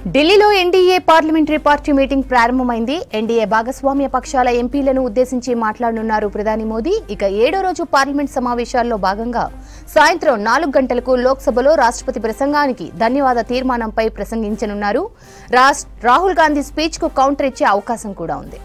ఢిల్లీలో NDA parliamentary party meeting ప్రారంభమైంది. NDA భాగస్వామ్య పక్షాల ఎంపీలను ఉద్దేశించి మాట్లాడనున్నారు ప్రధాని మోదీ. ఇక 7వ రోజు పార్లమెంట్ సమావేశాల్లో భాగంగా సాయంత్రం 4 గంటలకు లోక్సభలో రాష్ట్రపతి ప్రసంగానికి ధన్యవాద తీర్మానంపై ప్రసంగించనున్నారు. రాహుల్ గాంధీ స్పీచ్ కు కౌంటర్ ఇచ్చే అవకాశం కూడా ఉంది.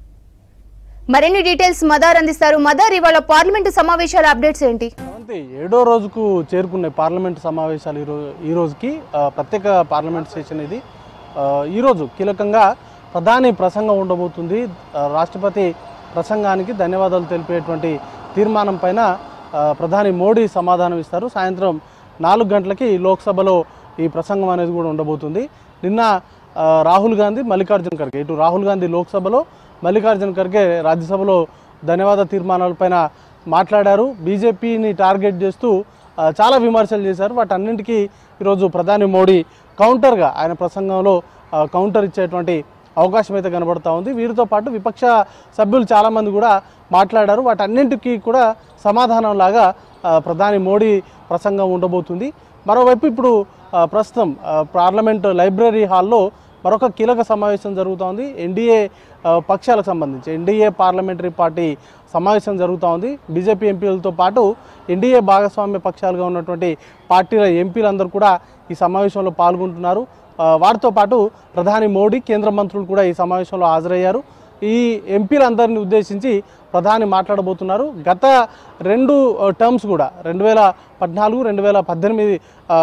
మరిన్ని డీటెయిల్స్ మదార్ అందిస్తారు. మదార్, ఇవాళ పార్లమెంటు సమావేశాల అప్డేట్స్ ఏంటి? 7వ రోజుకు చేరుకున్న పార్లమెంటు సమావేశాలు ఈ రోజుకి ప్రత్యేక పార్లమెంట్ సెషన్ ఇది. ఈరోజు కీలకంగా ప్రధాని ప్రసంగం ఉండబోతుంది. రాష్ట్రపతి ప్రసంగానికి ధన్యవాదాలు తెలిపేటువంటి తీర్మానం పైన ప్రధాని మోడీ సమాధానం ఇస్తారు. సాయంత్రం 4 గంటలకి లోక్సభలో ఈ ప్రసంగం అనేది కూడా ఉండబోతుంది. నిన్న రాహుల్ గాంధీ, మల్లికార్జున ఖర్గే, ఇటు రాహుల్ గాంధీ లోక్సభలో, మల్లికార్జున ఖర్గే రాజ్యసభలో ధన్యవాద తీర్మానాలపైన మాట్లాడారు. బీజేపీని టార్గెట్ చేస్తూ చాలా విమర్శలు చేశారు. వాటన్నింటికీ ఈరోజు ప్రధాని మోడీ కౌంటర్గా ఆయన ప్రసంగంలో కౌంటర్ ఇచ్చేటువంటి అవకాశం అయితే కనబడుతూ ఉంది. వీరితో పాటు విపక్ష సభ్యులు చాలామంది కూడా మాట్లాడారు. వాటన్నింటికీ కూడా సమాధానంలాగా ప్రధాని మోడీ ప్రసంగం ఉండబోతుంది. మరోవైపు ఇప్పుడు ప్రస్తుతం పార్లమెంట్ లైబ్రరీ హాల్లో మరొక కీలక సమావేశం జరుగుతోంది. ఎన్డీఏ పక్షాలకు సంబంధించి ఎన్డీఏ పార్లమెంటరీ పార్టీ సమావేశం జరుగుతూ ఉంది. బీజేపీ ఎంపీలతో పాటు ఎన్డీఏ భాగస్వామ్య పక్షాలుగా ఉన్నటువంటి పార్టీల ఎంపీలందరూ కూడా ఈ సమావేశంలో పాల్గొంటున్నారు. వారితో పాటు ప్రధాని మోడీ, కేంద్ర మంత్రులు కూడా ఈ సమావేశంలో హాజరయ్యారు. ఈ ఎంపీలందరినీ ఉద్దేశించి ప్రధాని మాట్లాడబోతున్నారు. గత 2 టర్మ్స్ కూడా 2014, 2018,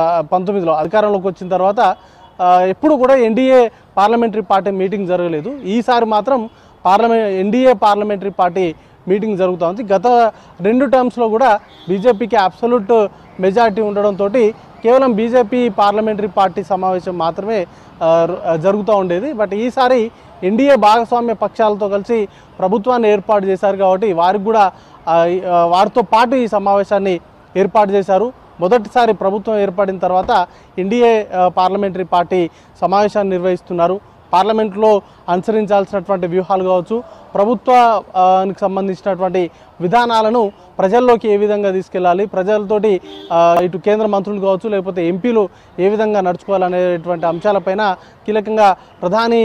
19లో అధికారంలోకి వచ్చిన తర్వాత ఎప్పుడు కూడా ఎన్డీఏ పార్లమెంటరీ పార్టీ మీటింగ్ జరగలేదు. ఈసారి మాత్రం ఎన్డీఏ పార్లమెంటరీ పార్టీ మీటింగ్ జరుగుతోంది. గత 2 టర్మ్స్లో కూడా బీజేపీకి అబ్సల్యూట్ మెజారిటీ ఉండడంతో కేవలం బీజేపీ పార్లమెంటరీ పార్టీ సమావేశం మాత్రమే జరుగుతూ ఉండేది. బట్ ఈసారి ఎన్డీఏ భాగస్వామ్య పక్షాలతో కలిసి ప్రభుత్వాన్ని ఏర్పాటు చేశారు కాబట్టి వారికి కూడా వారితో పాటు ఈ సమావేశాన్ని ఏర్పాటు చేశారు. మొదటిసారి ప్రభుత్వం ఏర్పడిన తర్వాత ఎన్డీఏ పార్లమెంటరీ పార్టీ సమావేశాన్ని నిర్వహిస్తున్నారు. పార్లమెంట్లో అనుసరించాల్సినటువంటి వ్యూహాలు కావచ్చు, ప్రభుత్వానికి సంబంధించినటువంటి విధానాలను ప్రజల్లోకి ఏ విధంగా తీసుకెళ్ళాలి, ప్రజలతోటి ఇటు కేంద్ర మంత్రులు కావచ్చు లేకపోతే ఎంపీలు ఏ విధంగా నడుచుకోవాలనేటువంటి అంశాలపైన కీలకంగా ప్రధాని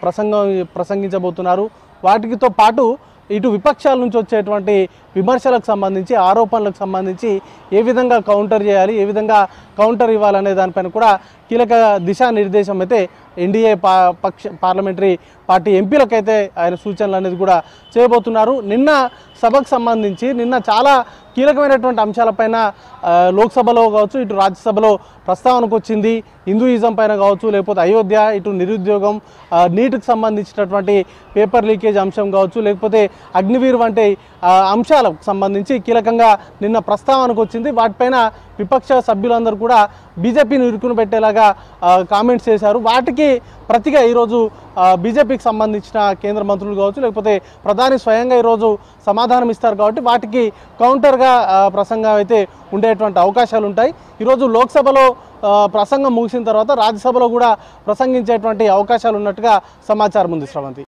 ప్రసంగించబోతున్నారు. వాటితో పాటు ఇటు విపక్షాల నుంచి వచ్చేటువంటి విమర్శలకు సంబంధించి, ఆరోపణలకు సంబంధించి ఏ విధంగా కౌంటర్ చేయాలి, ఏ విధంగా కౌంటర్ ఇవ్వాలనే దానిపైన కూడా కీలక దిశానిర్దేశం అయితే ఎన్డీఏ పార్లమెంటరీ పార్టీ ఎంపీలకైతే ఆయన సూచనలు అనేది కూడా చేయబోతున్నారు. నిన్న సభకు సంబంధించి చాలా కీలకమైనటువంటి అంశాలపైన లోక్సభలో కావచ్చు, ఇటు రాజ్యసభలో ప్రస్తావనకు వచ్చింది. హిందూయిజం పైన కావచ్చు, లేకపోతే అయోధ్య, ఇటు నిరుద్యోగం, నీటికి సంబంధించినటువంటి పేపర్ లీకేజ్ అంశం కావచ్చు, లేకపోతే అగ్నివీర్ వంటి అంశాలకు సంబంధించి కీలకంగా నిన్న ప్రస్తావనకు వచ్చింది. వాటిపైన విపక్ష సభ్యులందరూ కూడా బీజేపీని ఇరుకును పెట్టేలాగా కామెంట్స్ చేశారు. వాటికి ప్రతిగా ఈరోజు బీజేపీకి సంబంధించిన కేంద్ర మంత్రులు కావచ్చు, లేకపోతే ప్రధాని స్వయంగా ఈరోజు సమాధానం ఇస్తారు కాబట్టి వాటికి కౌంటర్గా ప్రసంగం అయితే ఉండేటువంటి అవకాశాలు ఉంటాయి. ఈరోజు లోక్సభలో ప్రసంగం ముగిసిన తర్వాత రాజ్యసభలో కూడా ప్రసంగించేటువంటి అవకాశాలు ఉన్నట్టుగా సమాచారం ఉంది. శ్రవంతి.